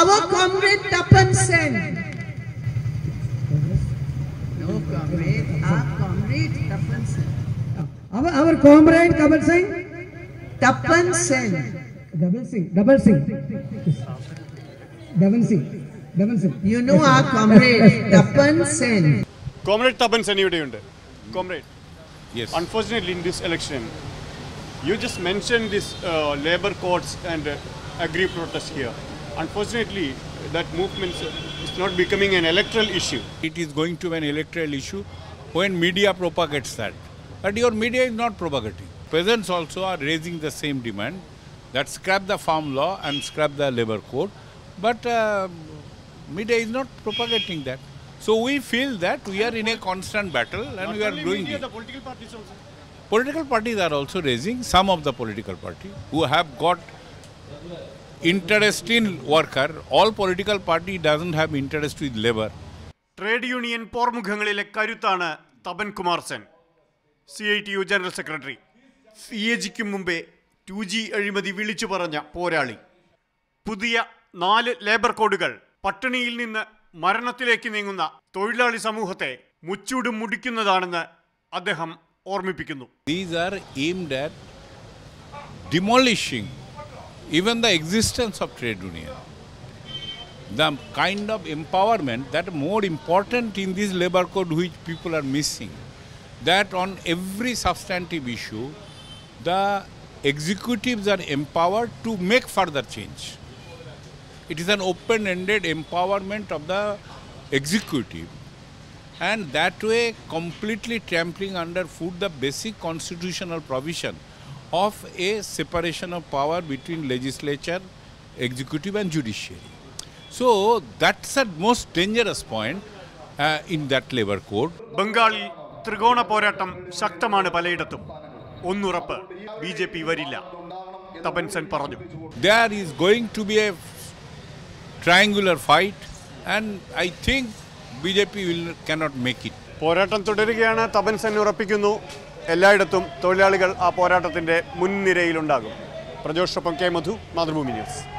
Our comrade Tapan Sen. No comrade, our comrade Tapan Sen. Our comrade Kapil Singh. Tapan Sen. Double Singh. You know our comrade Tapan Sen. Comrade Tapan Sen, comrade. Yes. Unfortunately, in this election, you just mentioned this labor courts and agri protest here. Unfortunately, that movement is not becoming an electoral issue. It is going to be an electoral issue when media propagates that. But your media is not propagating. Peasants also are raising the same demand that scrap the farm law and scrap the labor code. But media is not propagating that. So we feel that we are in a constant battle and we are doing it. The political parties also. Political parties are also raising, some of the political parties who have got interest in worker. All political party doesn't have interest with labor. Trade union പോർമുഖങ്ങളിലെ കരുത്താണ് Tapan Kumar Sen, CITU general secretary. CAGക്ക് മുമ്പേ 2G അഴിമതി വിളിച്ചു പറഞ്ഞ പോരാളി. പുതിയ 4 labour കോഡുകൾ പട്ടിണിയിൽ നിന്ന് മരണത്തിലേക്ക് നീങ്ങുന്ന തൊഴിലാളി സമൂഹത്തെ മുച്ചൂടും മുടിക്കുന്നതാണെന്ന് അദ്ദേഹം ഓർമ്മിപ്പിക്കുന്നു. These are aimed at demolishing even the existence of trade union. The kind of empowerment that more important in this labor code which people are missing, that on every substantive issue, the executives are empowered to make further change. It is an open-ended empowerment of the executive, and that way completely trampling underfoot the basic constitutional provision of a separation of power between legislature, executive and judiciary. So that's the most dangerous point in that labor code. ബംഗാളിൽ ത്രികോണ പോരാട്ടം ശക്തമാണ് പലയിടത്തും. ഒന്നുറപ്പ്, BJP വരില്ല, തപൻ സെൻ പറഞ്ഞു. There is going to be a triangular fight and I think BJP cannot make it. പോരാട്ടം തുടരുകയാണ്, തപൻ സെൻ ഉറപ്പിക്കുന്നു. എല്ലായിടത്തും തൊഴിലാളികൾ ആ പോരാട്ടത്തിന്റെ മുൻനിരയിലുണ്ടാകും. പ്രജോഷൊപ്പം K. മധു, മാതൃഭൂമി ന്യൂസ്.